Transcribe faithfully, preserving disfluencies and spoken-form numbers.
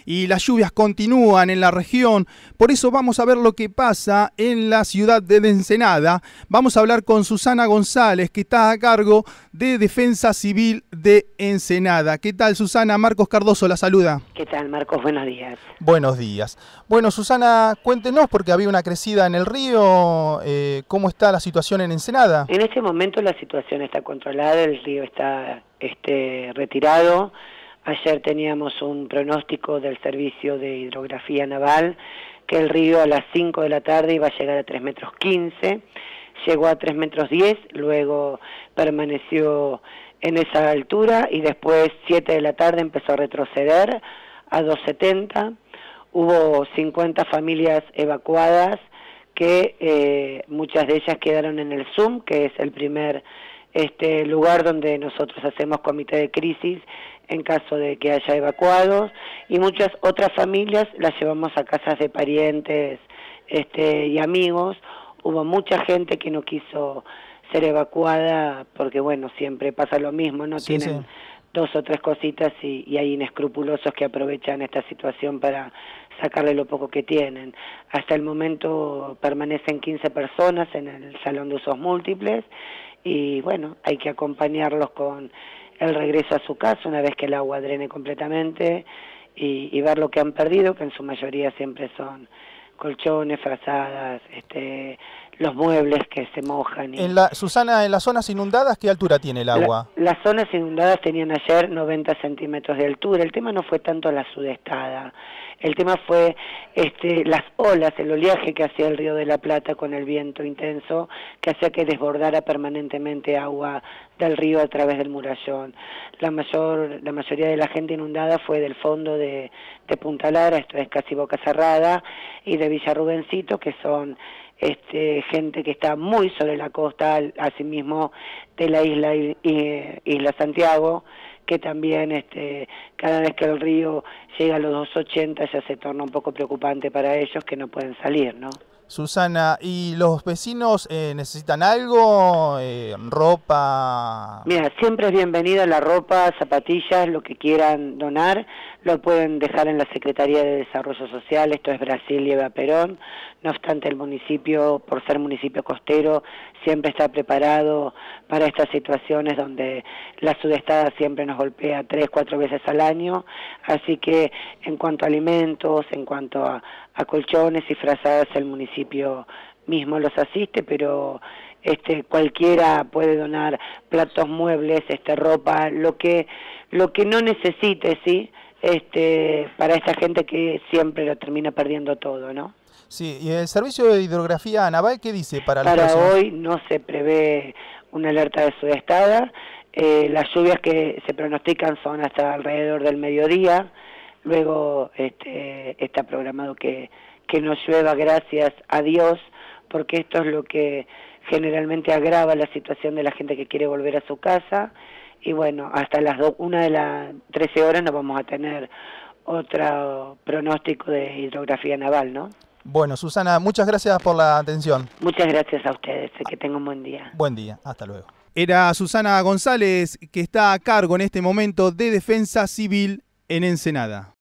y las lluvias continúan en la región. Por eso vamos a ver lo que pasa en la ciudad de Ensenada. Vamos a hablar con Susana González, que está a cargo de Defensa Civil de Ensenada. ¿Qué tal, Susana? Marcos Cardoso la saluda. ¿Qué tal, Marcos? Buenos días. Buenos días. Bueno, Susana, cuéntenos, porque había una crecida en el río, eh, ¿cómo está la situación en Ensenada? En este momento la situación está controlada, el río está este, retirado. Ayer teníamos un pronóstico del Servicio de Hidrografía Naval que el río a las cinco de la tarde iba a llegar a tres metros quince, llegó a tres metros diez, luego permaneció en esa altura y después siete de la tarde empezó a retroceder a dos setenta. Hubo cincuenta familias evacuadas que eh, muchas de ellas quedaron en el SUM, que es el primer este, lugar donde nosotros hacemos comité de crisis en caso de que haya evacuados, y muchas otras familias las llevamos a casas de parientes este, y amigos. Hubo mucha gente que no quiso ser evacuada porque, bueno, siempre pasa lo mismo, no Sí, tienen sí. dos o tres cositas y, y hay inescrupulosos que aprovechan esta situación para sacarle lo poco que tienen. Hasta el momento permanecen quince personas en el salón de usos múltiples y, bueno, hay que acompañarlos con el regreso a su casa una vez que el agua drene completamente y, y ver lo que han perdido, que en su mayoría siempre son colchones, frazadas, este, los muebles que se mojan. Y En la, Susana, en las zonas inundadas, ¿qué altura tiene el agua? La, las zonas inundadas tenían ayer noventa centímetros de altura. El tema no fue tanto la sudestada, el tema fue este, las olas, el oleaje que hacía el Río de la Plata con el viento intenso, que hacía que desbordara permanentemente agua del río a través del murallón. La mayor, la mayoría de la gente inundada fue del fondo de, de Punta Lara, esto es casi Boca Cerrada, y de Villa Rubencito, que son Este, gente que está muy sobre la costa, asimismo de la isla Isla Santiago, que también este, cada vez que el río llega a los dos ochenta ya se torna un poco preocupante para ellos, que no pueden salir, ¿no? Susana, ¿y los vecinos eh, necesitan algo? Eh, ¿Ropa? Mira, siempre es bienvenida la ropa, zapatillas, lo que quieran donar, lo pueden dejar en la Secretaría de Desarrollo Social, esto es Brasil y Eva Perón. No obstante, el municipio, por ser municipio costero, siempre está preparado para estas situaciones donde la sudestada siempre nos golpea tres, cuatro veces al año, así que en cuanto a alimentos, en cuanto a, a colchones y frazadas, el municipio mismo los asiste, pero este cualquiera puede donar platos, muebles, este ropa, lo que lo que no necesite, sí, este para esta gente que siempre lo termina perdiendo todo, ¿no? Sí, ¿y el Servicio de Hidrografía Naval qué dice para la Para próxima? hoy no se prevé una alerta de sudestada, eh, las lluvias que se pronostican son hasta alrededor del mediodía, luego este, está programado que, que no llueva, gracias a Dios, porque esto es lo que generalmente agrava la situación de la gente que quiere volver a su casa, y bueno, hasta las do, una de las trece horas no vamos a tener otro pronóstico de hidrografía naval, ¿no? Bueno, Susana, muchas gracias por la atención. Muchas gracias a ustedes, que tengan un buen día. Buen día, hasta luego. Era Susana González, que está a cargo en este momento de Defensa Civil en Ensenada.